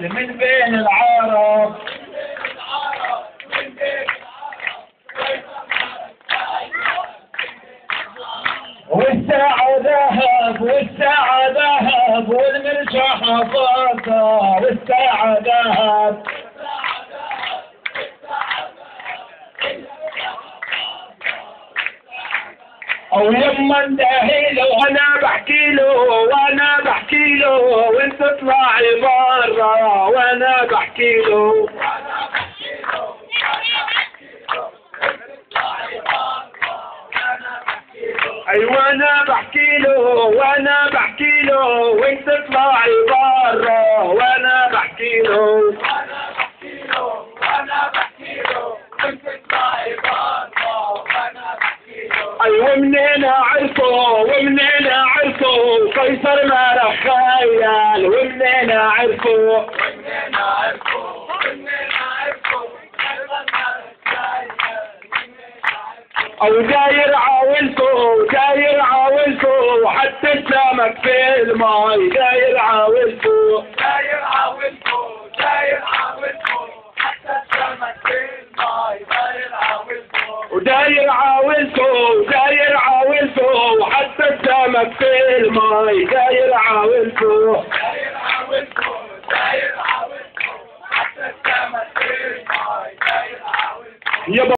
من بين العرب. والساعة ذهب والساعة ذهب والمرجح فضة والساعة ذهب. او يما اندهيله وانا بحكي له وانا بحكي له وانت تطلعي برا وانا بحكي له. ايوه انا بحكي له وانا بحكي له وانت تطلعي برا وانا بحكي له. ايوه منين عرفوا ومنين عرفوا قيصر ما رح خيال ومنين عرفوا. او داير عاولته داير عاولته حتى السمك في الماي داير عاولته داير عاولته داير عاولته حتى السمك في الماي داير عاولته. وداير عاولته داير عاولته حتى السمك في الماي داير عاولته. داير عاولته داير عاولته حتى السمك في الماي داير عاولته.